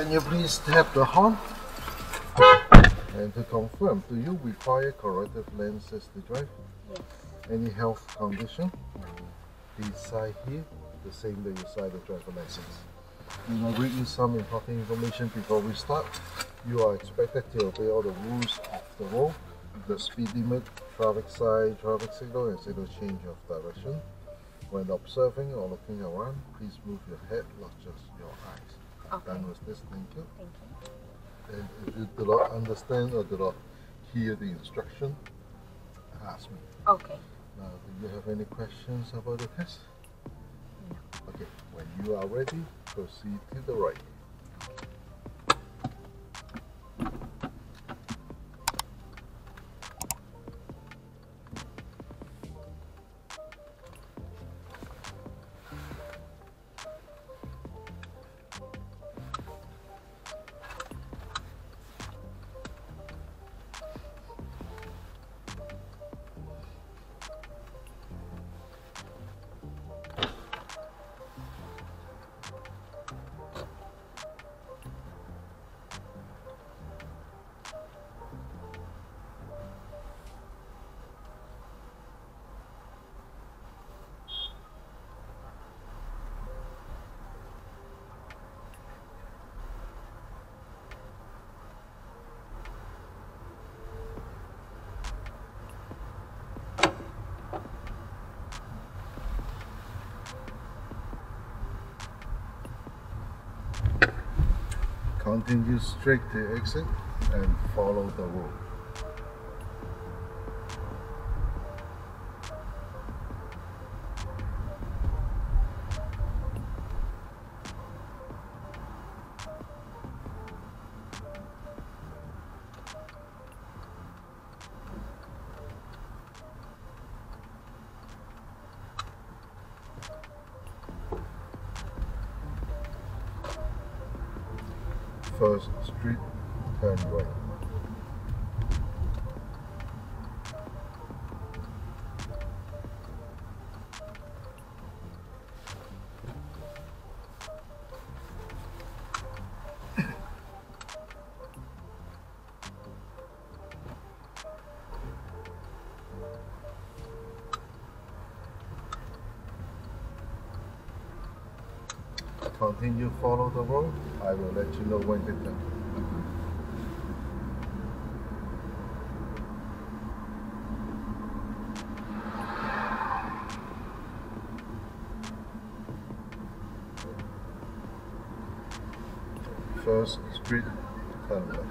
Can you please tap the horn? And to confirm, do you require corrective lenses to drive? Yes. Any health condition? Beside here, the same that you sign the driver license. And I'll read you some important information before we start. You are expected to obey all the rules of the road, the speed limit, traffic sign, traffic signal, and signal change of direction. When observing or looking around, please move your head, not just your eyes. Okay. Done with this, thank you. Thank you. And if you do not understand or do not hear the instruction, ask me. Okay. Now, do you have any questions about the test? No. Okay, when you are ready, proceed to the right. Continue straight to exit and follow the road. First Street, turn right. Continue follow the road. I will let you know when to turn. First Street, turn left.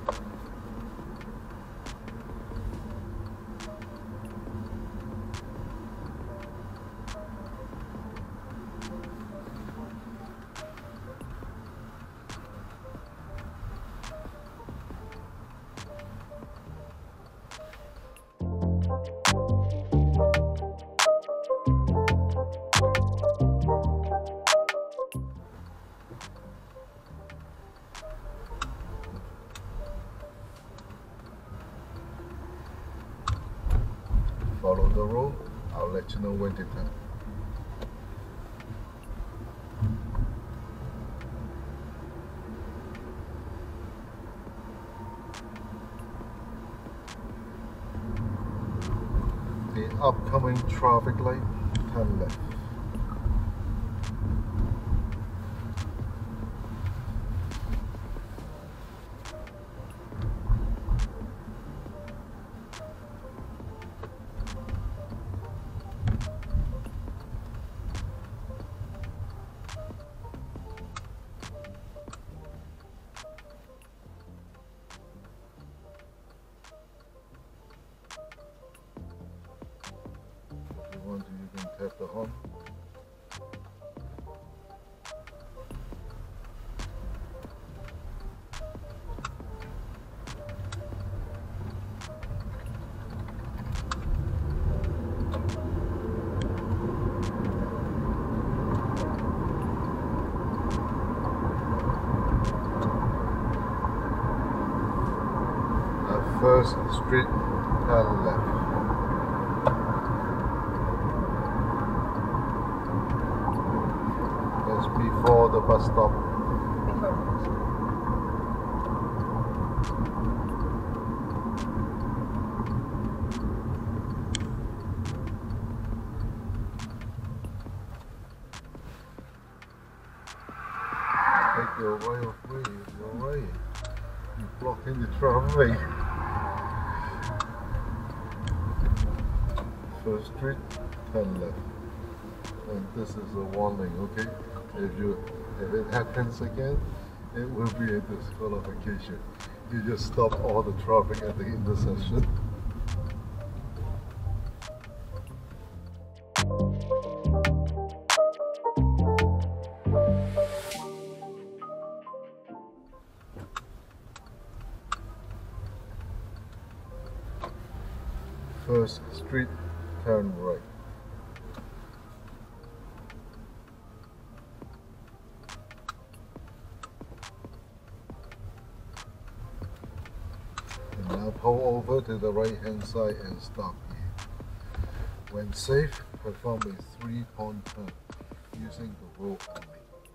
Follow the road. I'll let you know when to turn. The upcoming traffic light, turn left. You can tap the horn. First Street, turn left. Before the bus stop. Before the bus stop. your right of way, you're right. You're blocking the tramway. First street, turn left. And this is a warning, okay? If it happens again, it will be a disqualification. You just stop all the traffic at the intersection. First street, turn right. And now pull over to the right hand side and stop here. When safe, perform a 3-point turn using the road only.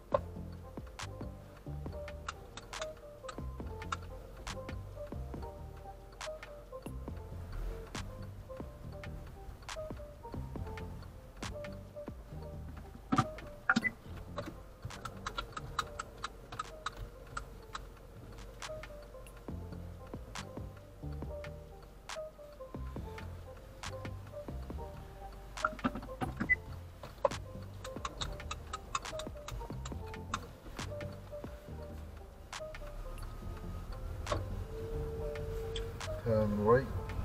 Turn right.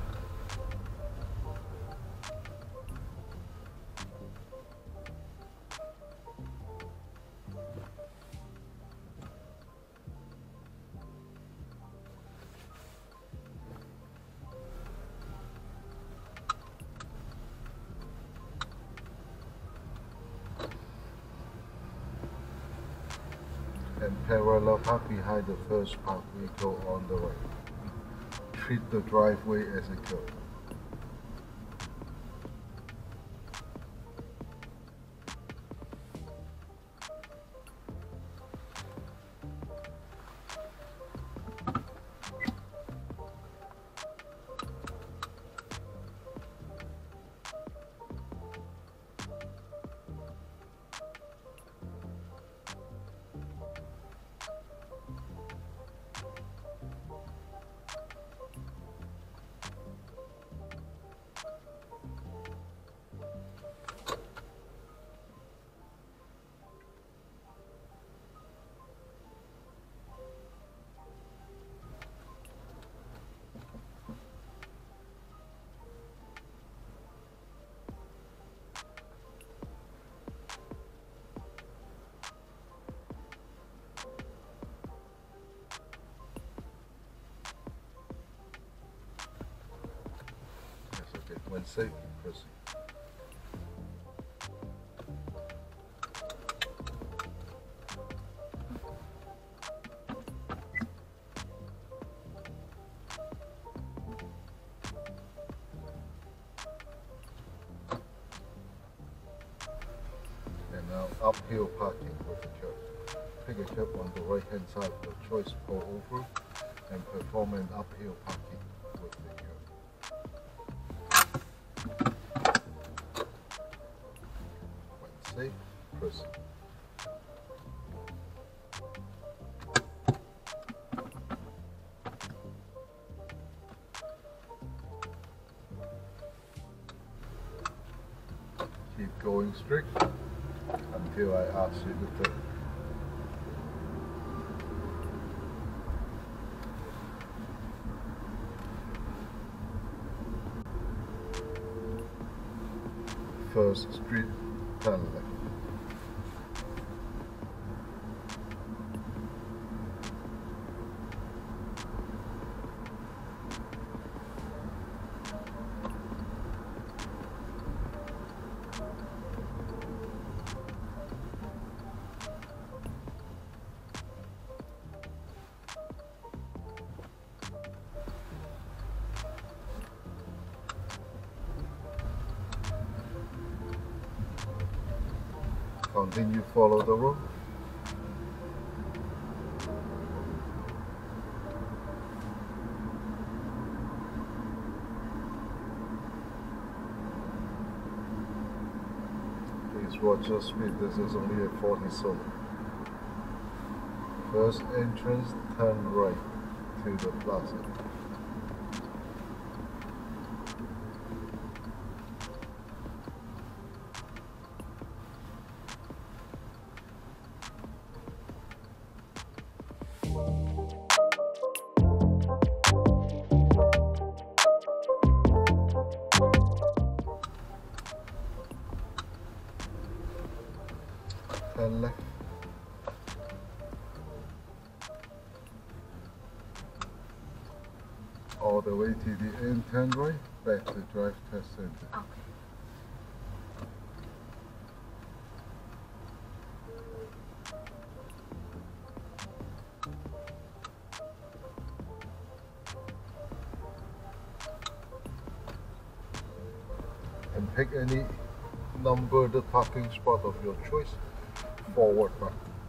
And parallel park behind the first parked vehicle on the right. Treat the driveway as a curb. When safe, proceed. And now uphill parking with the curb. Take a curb on the right hand side of your choice, pull over and perform an uphill parking with the curb. Safe, proceed. Keep going straight until I ask you to turn. First street, turn left. Continue, follow the road. Please watch your speed, this is only a 40 zone. First entrance, turn right to the plaza. Turn left. All the way to the end, turn right, back to Drive Test Center. Okay. And pick any numbered parking spot of your choice, forward park.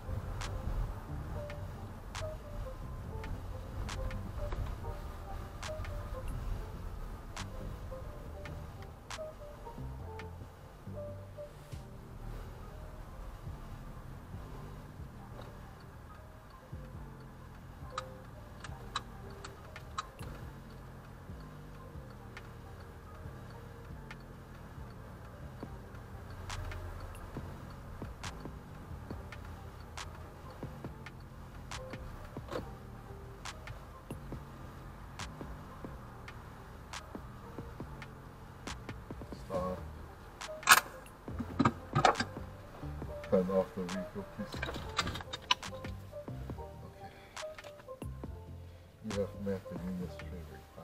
Turn off the vehicle, please. Okay. You have met the administrator.